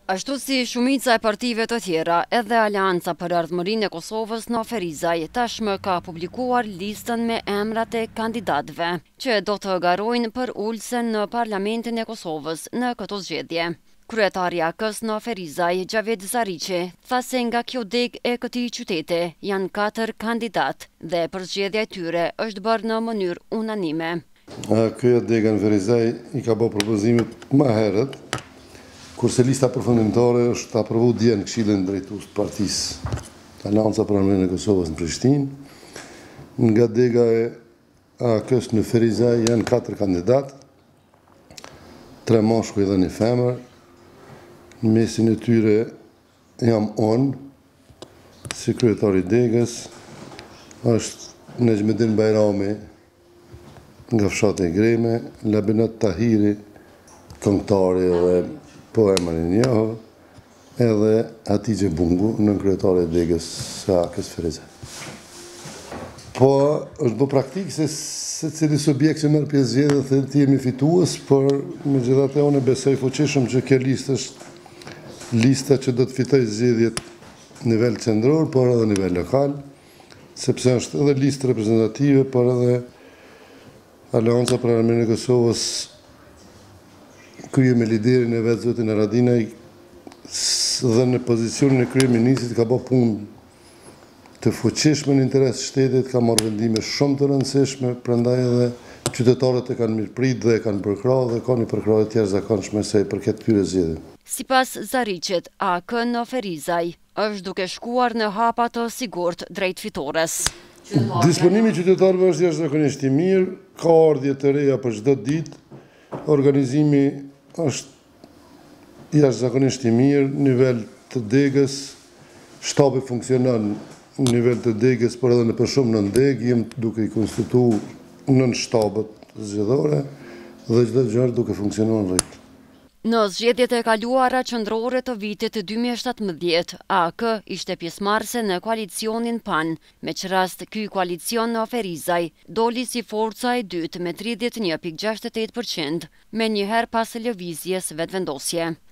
Ashtu si shumica e partive të tjera, edhe Aleanca për Ardhmërinë e Kosovës në Ferizaj tashmë ka publikuar listën me emrat e kandidatëve që do të garojnë për ulsen në Parlamentin e Kosovës në këto zgjedhje. Kryetari i AK-s në Ferizaj, Xhavet Zariqi, tha se nga kjo deg e këtij qytete janë 4 kandidat dhe përzgjedhja e tyre është bërë në mënyrë unanime. Kjo dega në Ferizaj i ka bërë propozimet më herët, kurse lista përfundimtare është aprovu dje në Këshillin Drejtues të Partisë Aleanca për Ardhmërinë e Kosovës në Prishtinë. Nga dega e AK-s në Ferizaj janë 4 kandidat, 3 mashkuj dhe 1 femër. Në mesin e tyre jam unë, si kryetari i degës, është Nexhmedin Bajrami nga fshati i Greme, Labinat Tahiri, këngëtari dhe poemën e njohur, edhe Hatixhe Bungu, nën kryetare e degës së AK-s Ferizaj. Po, është bë praktikë se secili subjekt që merr pjesë zgjedhje dhe ti jemi fitues, por megjithatë unë besoj fuqishëm që kjo listë është lista që do të fitojë zgjedhjet në nivel qendror, por edhe në nivel lokal, sepse është edhe listë reprezentative, por edhe Aleanca për Ardhmërinë e Kosovës krye me liderin e vetë zotin Haradinaj dhe në pozicionin e kryeministrit ka bërë punë të fuqishme në interes të shtetit, ka marrë vendime shumë të rëndësishme, prandaj edhe qytetarët e kanë mirëprit dhe e kanë përkrahur dhe ka një përkrahje të jashtëzakonshme sa i përket këtyre zgjedhjeve. Sipas Zariqit, AK në Ferizaj është duke shkuar në hapa të sigurt drejt fitores. Disponimi i qytetarëve është jashtëzakonisht i mirë, ka ardhje të reja për çdo ditë, organizimi është jashtëzakonisht i mirë, nivel të degës, shtabi funksionon në nivel të degës, por edhe në përshum nën degë, jem duke i konstituu nën shtabët zgjedhore dhe çdo gjë duke funksionuar në rregull. Në zgjedhjet e kaluara qendrore të vitit 2017, AK ishte pjesëmarrëse në koalicionin PAN, me që rast ky koalicion në Ferizaj doli si forca e dytë me 31.68%, me njëherë pas lëvizjes vetëvendosje.